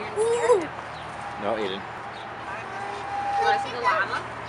You're gonna scare him. No, Aiden. You wanna see the llama?